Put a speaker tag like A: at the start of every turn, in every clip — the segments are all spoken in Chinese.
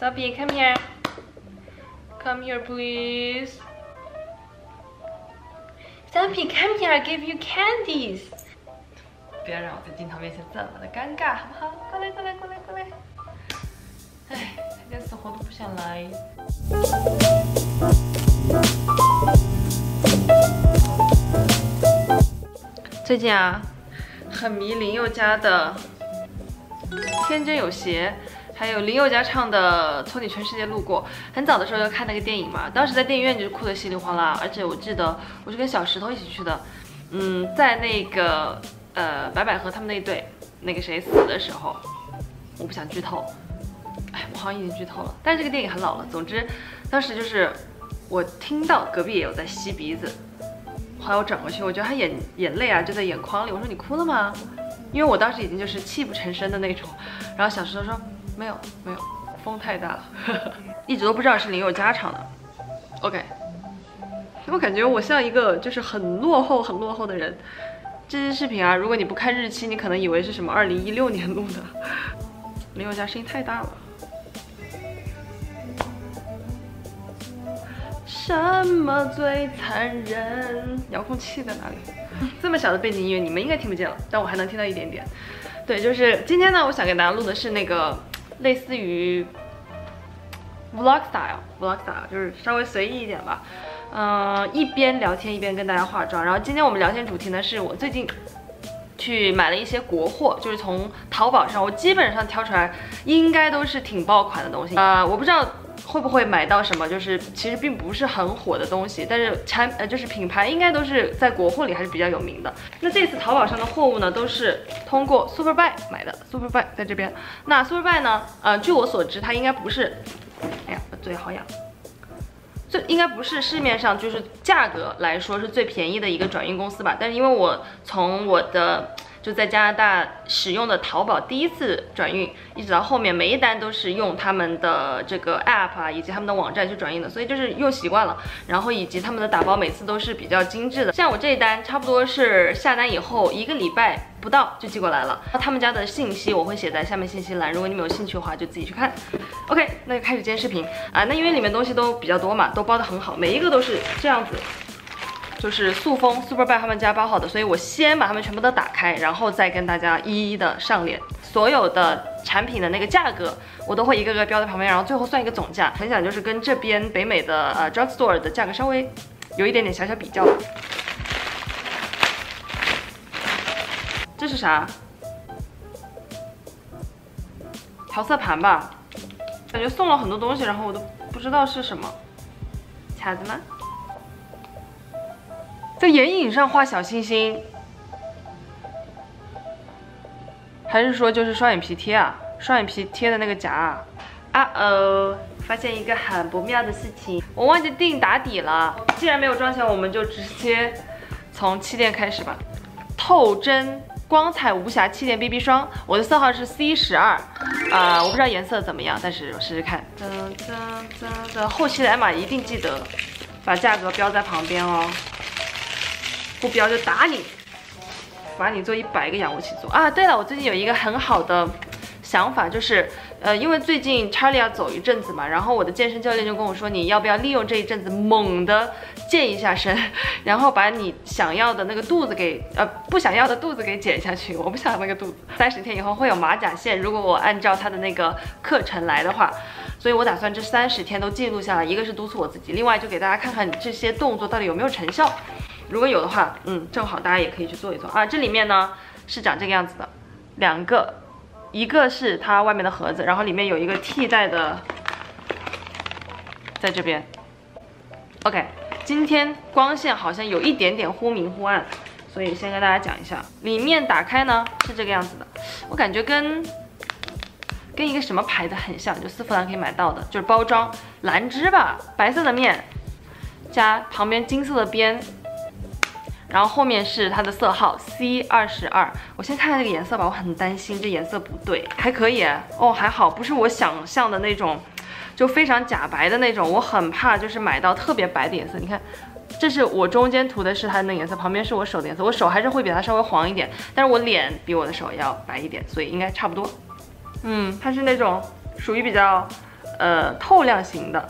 A: Sophie, come here. Come here, please. Sophie, come here. I give you candies. 不要让我在镜头面前这么的尴尬，好不好？过来，过来，过来，过来。哎，他连死活都不想来。最近啊，很迷林宥嘉的《天真有邪》。 还有林宥嘉唱的《从你全世界路过》，很早的时候就看那个电影嘛，当时在电影院就是哭得稀里哗啦，而且我记得我是跟小石头一起去的，在那个白百合他们那一对那个谁死的时候，我不想剧透，哎，我好像已经剧透了，但是这个电影很老了。总之，当时就是我听到隔壁也有在吸鼻子，后来我转过去，我觉得他眼泪啊就在眼眶里，我说你哭了吗？因为我当时已经就是泣不成声的那种，然后小石头说。 没有，风太大了，一直都不知道是林宥嘉唱的。OK， 我感觉我像一个就是很落后的人。这期视频啊，如果你不看日期，你可能以为是什么2016年录的。林宥嘉声音太大了。什么最残忍？遥控器在哪里？这么小的背景音乐，你们应该听不见了，但我还能听到一点点。对，就是今天呢，我想给大家录的是那个。 类似于 vlog style， 就是稍微随意一点吧。一边聊天一边跟大家化妆。然后今天我们聊天主题呢，是我最近去买了一些国货，就是从淘宝上，我基本上挑出来应该都是挺爆款的东西。我不知道会不会买到什么，就是其实并不是很火的东西，但是就是品牌应该都是在国货里还是比较有名的。那这次淘宝上的货物呢，都是通过 Superbuy 买的 ，Superbuy 在这边。那 Superbuy 呢，据我所知，它应该不是，哎呀，我嘴好痒。应该不是市面上就是价格来说是最便宜的一个转运公司吧？但是因为我从我的就在加拿大使用的淘宝第一次转运，一直到后面每一单都是用他们的这个 app 啊，以及他们的网站去转运的，所以就是用习惯了。然后以及他们的打包每次都是比较精致的，像我这一单差不多是下单以后1个礼拜不到就寄过来了。他们家的信息我会写在下面信息栏，如果你们有兴趣的话就自己去看。OK， 那就开始今天视频啊。那因为里面东西都比较多嘛，都包得很好，每一个都是这样子。 就是塑封 Superbuy 他们家包好的，所以我先把它们全部都打开，然后再跟大家一一的上脸。所有的产品的那个价格，我都会一个个标在旁边，然后最后算一个总价。很想就是跟这边北美的drugstore 的价格稍微有一点点小小比较。这是啥？调色盘吧？感觉送了很多东西，然后我都不知道是什么。卡子吗？ 在眼影上画小星星，还是说就是双眼皮贴啊？双眼皮贴的那个夹啊？发现一个很不妙的事情，我忘记定打底了。既然没有装钱，我们就直接从气垫开始吧。透真光彩无瑕气垫 BB 霜，我的色号是 C12，我不知道颜色怎么样，但是我试试看。后期的艾玛一定记得把价格标在旁边哦。 不标就打你，把你做100个仰卧起坐啊！对了，我最近有一个很好的想法，就是因为最近查理要走一阵子嘛，然后我的健身教练就跟我说，你要不要利用这一阵子猛的健一下身，然后把你想要的那个肚子给不想要的肚子给减下去。我不想要那个肚子。30天以后会有马甲线，如果我按照他的那个课程来的话，所以我打算这30天都记录下来，一个是督促我自己，另外就给大家看看这些动作到底有没有成效。 如果有的话，正好大家也可以去做一做啊。这里面呢是长这个样子的，2个，一个是它外面的盒子，然后里面有一个替代的，在这边。OK， 今天光线好像有一点点忽明忽暗，所以先跟大家讲一下，里面打开呢是这个样子的，我感觉跟一个什么牌子很像，就丝芙兰可以买到的，就是包装兰芝吧，白色的面，加旁边金色的边。 然后后面是它的色号 C22， 我先看看这个颜色吧，我很担心这颜色不对，还可以哦，还好，不是我想象的那种，就非常假白的那种，我很怕就是买到特别白的颜色。你看，这是我中间涂的是它的那个颜色，旁边是我手的颜色，我手还是会比它稍微黄一点，但是我脸比我的手要白一点，所以应该差不多。它是那种属于比较透亮型的，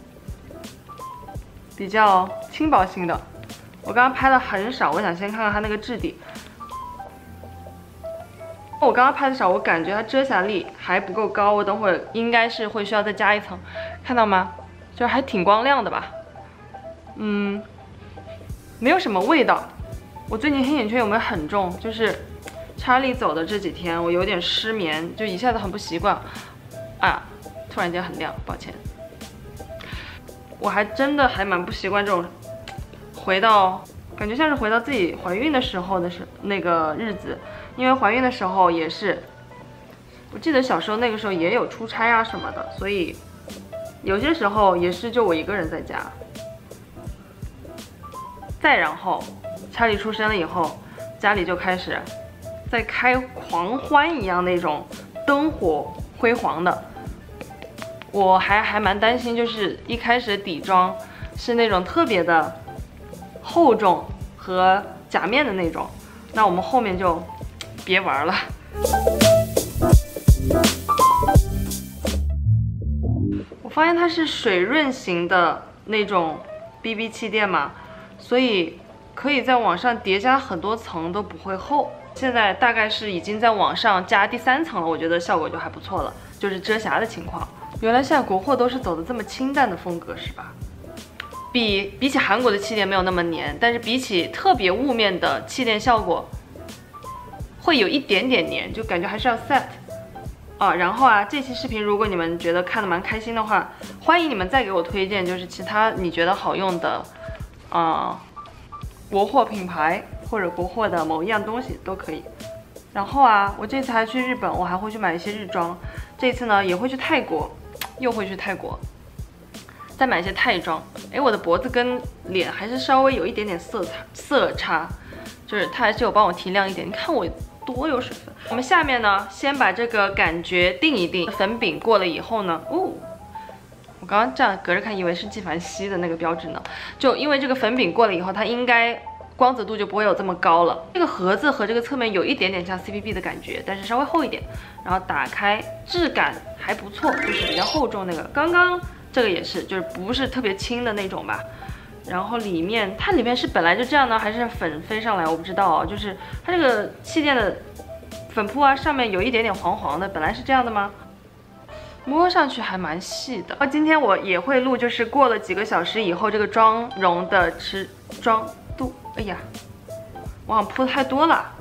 A: 比较轻薄型的。我刚刚拍的很少，我想先看看它那个质地。我刚刚拍的少，我感觉它遮瑕力还不够高，我等会儿应该是会需要再加一层，看到吗？就还挺光亮的吧。没有什么味道。我最近黑眼圈有没有很重？就是查理走的这几天，我有点失眠，就一下子很不习惯。啊，突然间很亮，抱歉。我还真的还蛮不习惯这种感觉像是回到自己怀孕的时候的那个日子，因为怀孕的时候也是，我记得小时候那个时候也有出差啊什么的，所以有些时候也是就我一个人在家。再然后，查理出生了以后，家里就开始在开狂欢一样那种灯火辉煌的。我还蛮担心，就是一开始的底妆是那种特别的厚重和假面的那种，那我们后面就别玩了。我发现它是水润型的那种 BB 气垫嘛，所以可以在往上叠加很多层都不会厚。现在大概是已经在往上加第3层了，我觉得效果就还不错了，就是遮瑕的情况。原来现在国货都是走的这么清淡的风格是吧？比起韩国的气垫没有那么黏，但是比起特别雾面的气垫效果，会有一点点黏，就感觉还是要 set 啊。然后啊，这期视频如果你们觉得看得蛮开心的话，欢迎你们再给我推荐，就是其他你觉得好用的国货品牌或者国货的某一样东西都可以。然后啊，我这次还去日本，我还会去买一些日妆。这次呢也会去泰国，又会去泰国，再买一些泰妆。哎，我的脖子跟脸还是稍微有一点点色差，就是它还是有帮我提亮一点。你看我多有水分。我们下面呢，先把这个感觉定一定。粉饼过了以后呢，我刚刚这样隔着看，以为是纪梵希的那个标志呢。就因为这个粉饼过了以后，它应该光泽度就不会有这么高了。这个盒子和这个侧面有一点点像 CPB 的感觉，但是稍微厚一点。然后打开，质感还不错，就是比较厚重那个。刚刚这个也是，就是不是特别轻的那种吧。然后它里面是本来就这样呢，还是粉飞上来？我不知道啊。就是它这个气垫的粉扑啊，上面有一点点黄黄的，本来是这样的吗？摸上去还蛮细的。今天我也会录，就是过了几个小时以后这个妆容的持妆度。哎呀，我好像铺太多了。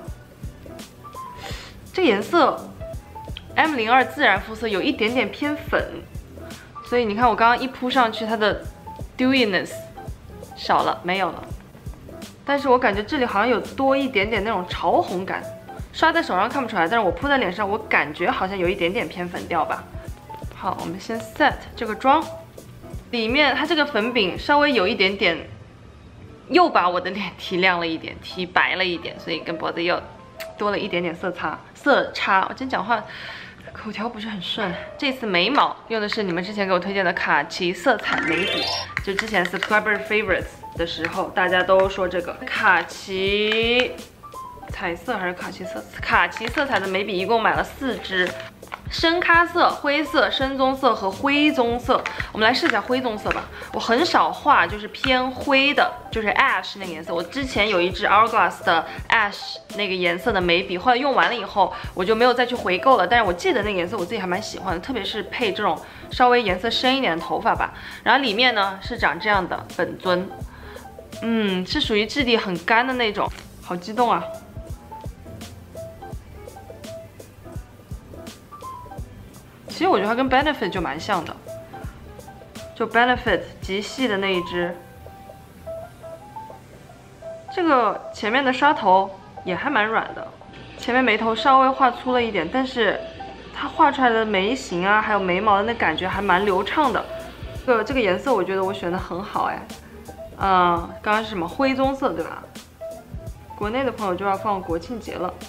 A: 这个颜色 M02 自然肤色有一点点偏粉，所以你看我刚刚一铺上去，它的 dewiness 少了，没有了。但是我感觉这里好像有多一点点那种潮红感，刷在手上看不出来，但是我铺在脸上，我感觉好像有一点点偏粉调吧。好，我们先 set 这个妆，里面它这个粉饼稍微有一点点，又把我的脸提亮了一点，提白了一点，所以跟脖子又多了一点点色差。我今天讲话口条不是很顺。这次眉毛用的是你们之前给我推荐的卡其色彩眉笔，就之前 subscriber favorites 的时候，大家都说这个卡其彩色还是卡其色彩的眉笔，一共买了4支。深咖色、灰色、深棕色和灰棕色，我们来试一下灰棕色吧。我很少画就是偏灰的，就是 ash 那个颜色。我之前有一支 Hourglass 的 ash 那个颜色的眉笔，后来用完了以后，我就没有再去回购了。但是我记得那个颜色我自己还蛮喜欢的，特别是配这种稍微颜色深一点的头发吧。然后里面呢是长这样的本尊，是属于质地很干的那种，好激动啊！其实我觉得它跟 Benefit 就蛮像的，就 Benefit 极细的那一支。这个前面的刷头也还蛮软的，前面眉头稍微画粗了一点，但是它画出来的眉形啊，还有眉毛的那感觉还蛮流畅的。这个颜色我觉得我选的很好哎，刚刚是什么灰棕色对吧？国内的朋友就要放国庆节了。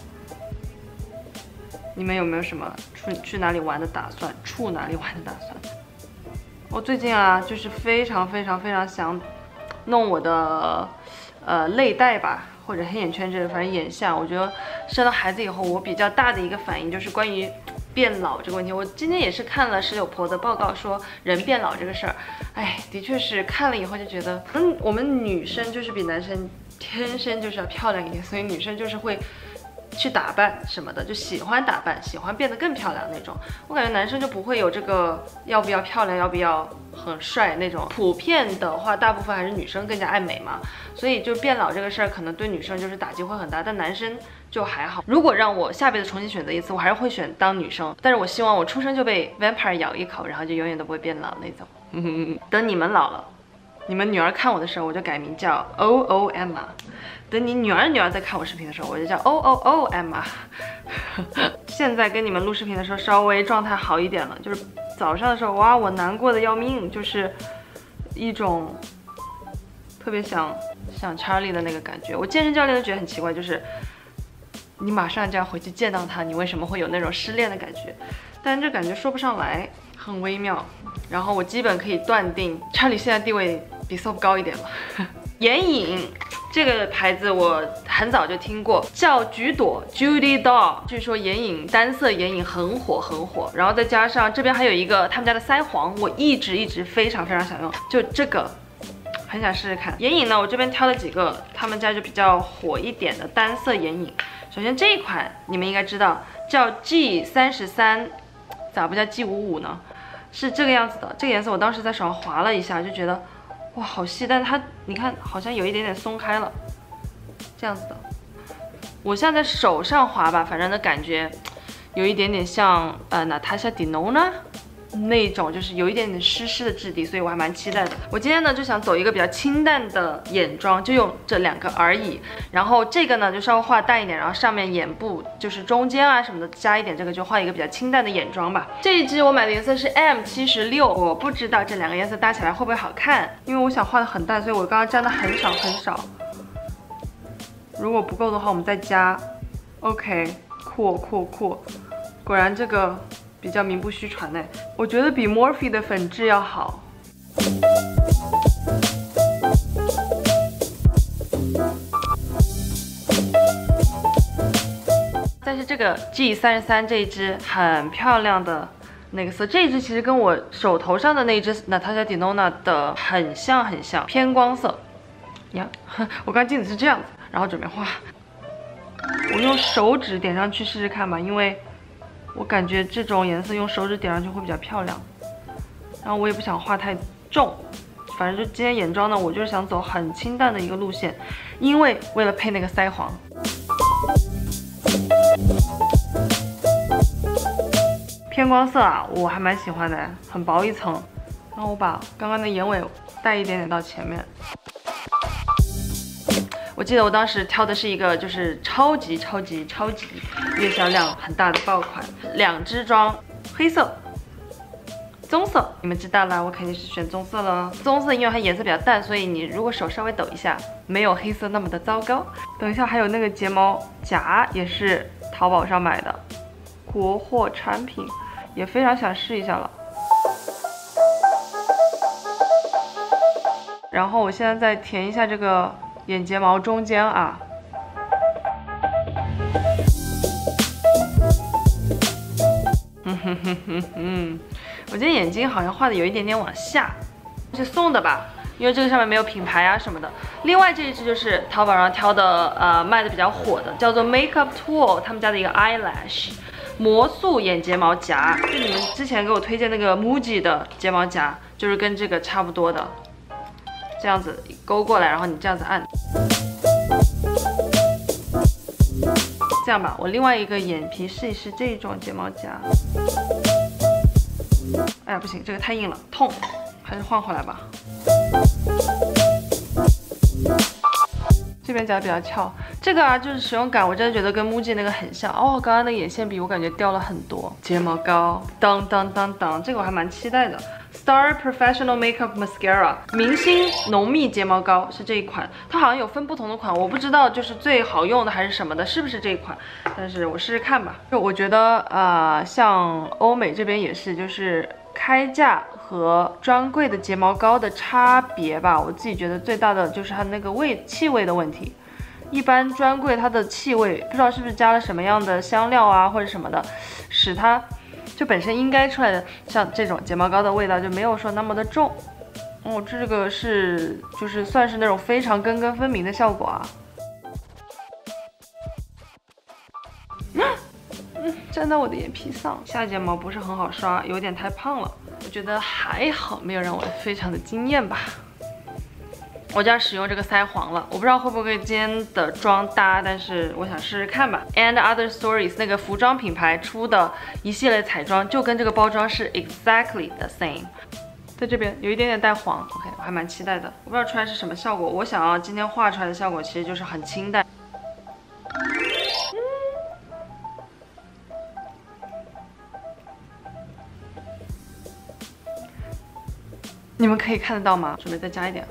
A: 你们有没有什么去哪里玩的打算？处哪里玩的打算？我最近啊，就是非常想弄我的泪带吧，或者黑眼圈这个，反正眼下，我觉得生了孩子以后，我比较大的一个反应就是关于变老这个问题。我今天也是看了石榴婆的报告，说人变老这个事儿，哎，的确是看了以后就觉得，我们女生就是比男生天生就是要漂亮一点，所以女生就是会去打扮什么的，就喜欢打扮，喜欢变得更漂亮那种。我感觉男生就不会有这个要不要漂亮，要不要很帅那种。普遍的话，大部分还是女生更加爱美嘛，所以就变老这个事儿，可能对女生就是打击会很大，但男生就还好。如果让我下辈子重新选择一次，我还是会选当女生，但是我希望我出生就被 vampire 咬一口，然后就永远都不会变老那种。等你们老了，你们女儿看我的时候，我就改名叫 OO Emma。等你女儿在看我视频的时候，我就叫 OO Emma。现在跟你们录视频的时候，稍微状态好一点了，就是早上的时候，哇，我难过的要命，就是一种特别想查理的那个感觉。我健身教练都觉得很奇怪，就是你马上就要回去见到他，你为什么会有那种失恋的感觉？但这感觉说不上来，很微妙。然后我基本可以断定，查理现在地位比 Soap 高一点了。眼影这个牌子我很早就听过，叫橘朵 Judy Doll， 据说眼影单色眼影很火，然后再加上这边还有一个他们家的腮黄，我一直非常想用，就这个很想试试看。眼影呢，我这边挑了几个他们家就比较火一点的单色眼影。首先这一款你们应该知道，叫 G33， 咋不叫 G55呢？是这个样子的，这个颜色我当时在手上划了一下，就觉得哇好细，但是它你看好像有一点点松开了，这样子的。我现在在手上划吧，反正的感觉有一点点像Natasha Denona那种，就是有一点点湿的质地，所以我还蛮期待的。我今天呢就想走一个比较清淡的眼妆，就用这2个而已。然后这个呢就稍微画淡一点，然后上面眼部就是中间啊什么的加一点这个，就画一个比较清淡的眼妆吧。这一支我买的颜色是 M76， 我不知道这2个颜色搭起来会不会好看，因为我想画的很淡，所以我刚刚沾的很少。如果不够的话，我们再加。OK， 酷，果然这个比较名不虚传呢，我觉得比 Morphe 的粉质要好。但是这个 G33 这一支很漂亮的那个色，这一支其实跟我手头上的那一支 Natasha Denona 的很像，偏光色。呀，我刚镜子是这样子，然后准备画。我用手指点上去试试看吧，因为我感觉这种颜色用手指点上去会比较漂亮，然后我也不想画太重，反正就今天眼妆呢，我就是想走很清淡的一个路线，因为为了配那个腮黄。偏光色啊，我还蛮喜欢的，很薄一层，然后我把刚刚的眼尾带一点点到前面。我记得我当时挑的是一个就是超级月销量很大的爆款，2支装，黑色、棕色，你们知道了，我肯定是选棕色了。棕色因为它颜色比较淡，所以你如果手稍微抖一下，没有黑色那么的糟糕。等一下还有那个睫毛夹也是淘宝上买的，国货产品，也非常想试一下了。然后我现在再填一下这个眼睫毛中间啊，我今天眼睛好像画的有一点点往下，是送的吧？因为这个上面没有品牌啊什么的。另外这一支就是淘宝上挑的，卖的比较火的，叫做 Makeup Tool 他们家的一个 eyelash 魔素眼睫毛夹，就你们之前给我推荐那个 Muji 的睫毛夹，就是跟这个差不多的。这样子勾过来，然后你这样子按，这样吧。我另外一个眼皮试一试这种睫毛夹。哎呀，不行，这个太硬了，痛，还是换回来吧。这边夹的比较翘，这个啊就是使用感，我真的觉得跟 Muji 那个很像哦。刚刚那个眼线笔我感觉掉了很多。睫毛膏，当，这个我还蛮期待的。Star Professional Makeup Mascara 明星浓密睫毛膏是这一款，它好像有分不同的款，我不知道就是最好用的还是什么的，是不是这一款？但是我试试看吧。就我觉得像欧美这边也是，就是开价和专柜的睫毛膏的差别吧。我自己觉得最大的就是它那个气味的问题。一般专柜它的气味不知道是不是加了什么样的香料啊或者什么的，使它就本身应该出来的像这种睫毛膏的味道就没有说那么的重。哦，这个是就是算是那种非常根根分明的效果啊。粘到我的眼皮上，下睫毛不是很好刷，有点太胖了。我觉得还好，没有让我非常的惊艳吧。我就要使用这个腮黄了，我不知道会不会跟今天的妆搭，但是我想试试看吧。And Other Stories 那个服装品牌出的一系列彩妆，就跟这个包装是 exactly the same。在这边有一点点带黄 ，OK， 我还蛮期待的。我不知道出来是什么效果，我想要今天画出来的效果其实就是很清淡。你们可以看得到吗？准备再加一点。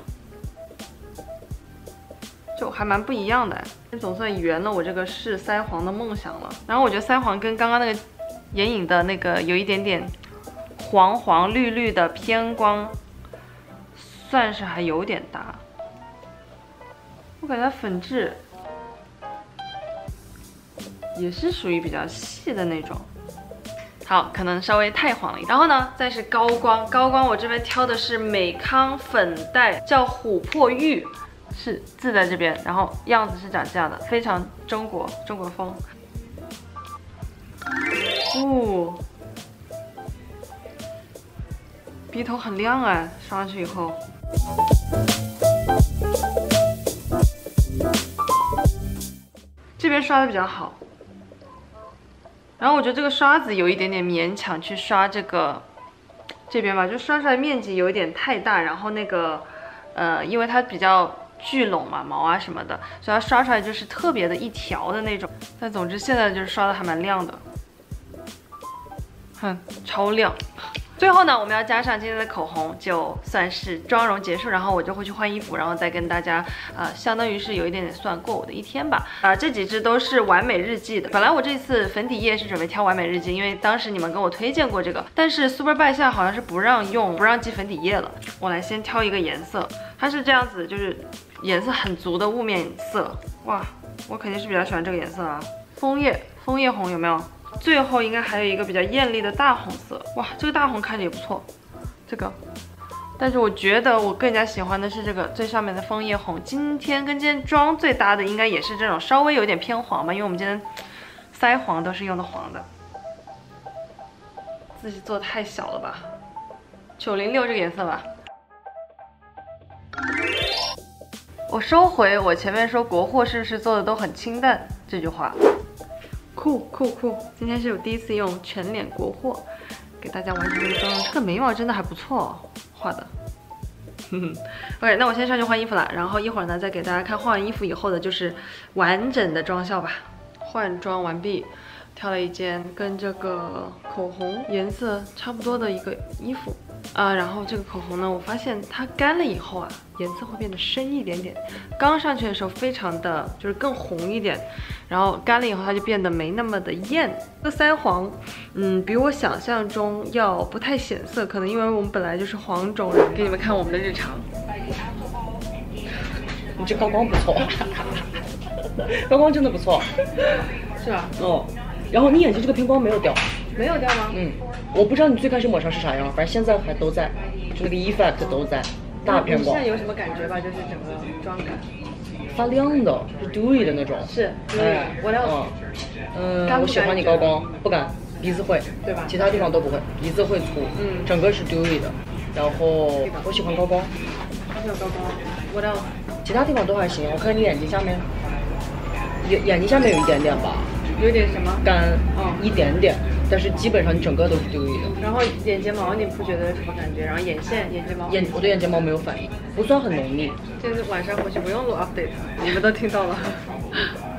A: 就还蛮不一样的，总算圆了我这个试腮黄的梦想了。然后我觉得腮黄跟刚刚那个眼影的那个有一点点黄黄绿绿的偏光，算是还有点搭。我感觉它粉质也是属于比较细的那种。好，可能稍微太黄了一点。然后呢，再是高光，高光我这边挑的是美康粉黛，叫琥珀玉。是字在这边，然后样子是长这样的，非常中国风。哦，鼻头很亮哎，刷上去以后。这边刷的比较好，然后我觉得这个刷子有一点点勉强去刷这边吧，就刷出来面积有一点太大，然后那个因为它比较聚拢嘛，毛啊什么的，所以它刷出来就是特别的一条的那种。但总之现在就是刷的还蛮亮的，超亮。最后呢，我们要加上今天的口红，就算是妆容结束，然后我就会去换衣服，然后再跟大家相当于是有一点点算过我的一天吧。这几支都是完美日记的。本来我这次粉底液是准备挑完美日记，因为当时你们跟我推荐过这个，但是 Super By 现在好像是不让寄粉底液了。我来先挑一个颜色，它是这样子，就是颜色很足的雾面色。哇，我肯定是比较喜欢这个颜色啊，枫叶红有没有？最后应该还有一个比较艳丽的大红色，哇，这个大红看着也不错，这个。但是我觉得我更加喜欢的是这个最上面的枫叶红。今天妆最搭的应该也是这种稍微有点偏黄吧，因为我们今天腮黄都是用的黄的。自己做的太小了吧，906这个颜色吧。我收回我前面说国货是不是做的都很清淡这句话。酷！今天是我第一次用全脸国货给大家完成这个妆容，这个眉毛真的还不错哦，画的。OK， 那我先上去换衣服了，然后一会儿呢再给大家看换完衣服以后的就是完整的妆效吧。换装完毕，挑了一件跟这个口红颜色差不多的一个衣服。然后这个口红呢，我发现它干了以后啊，颜色会变得深一点点。刚上去的时候非常的就是更红一点，然后干了以后它就变得没那么的艳。这个腮黄，比我想象中要不太显色，可能因为我们本来就是黄种人。给你们看我们的日常。
B: 你这高光不错，高光真的不错，
A: 是吧？
B: 哦，然后你眼睛这个偏光没有掉。
A: 没有掉吗？
B: 我不知道你最开始抹上是啥样，反正现在还都在，就那个 effect 都在，大偏光。
A: 现在有什么感觉吧？就是整个妆感
B: 发亮的，是 dewy 的那种。
A: 是，我要。
B: 我喜欢你高光，不敢，鼻子会，
A: 对吧？
B: 其他地方都不会，鼻子会粗，整个是 dewy 的。然后我喜欢高光，
A: 还有高光，我要。
B: 其他地方都还行，我看你眼睛下面，眼睛下面有一点点吧。
A: 有点什么
B: 干，一点点，但是基本上你整个都是dewy的。
A: 然后眼睫毛你不觉得有什么感觉？然后眼线、眼睫毛，
B: 我对眼睫毛没有反应，不算很浓密。
A: 这次晚上回去不用录 update，你们都听到了。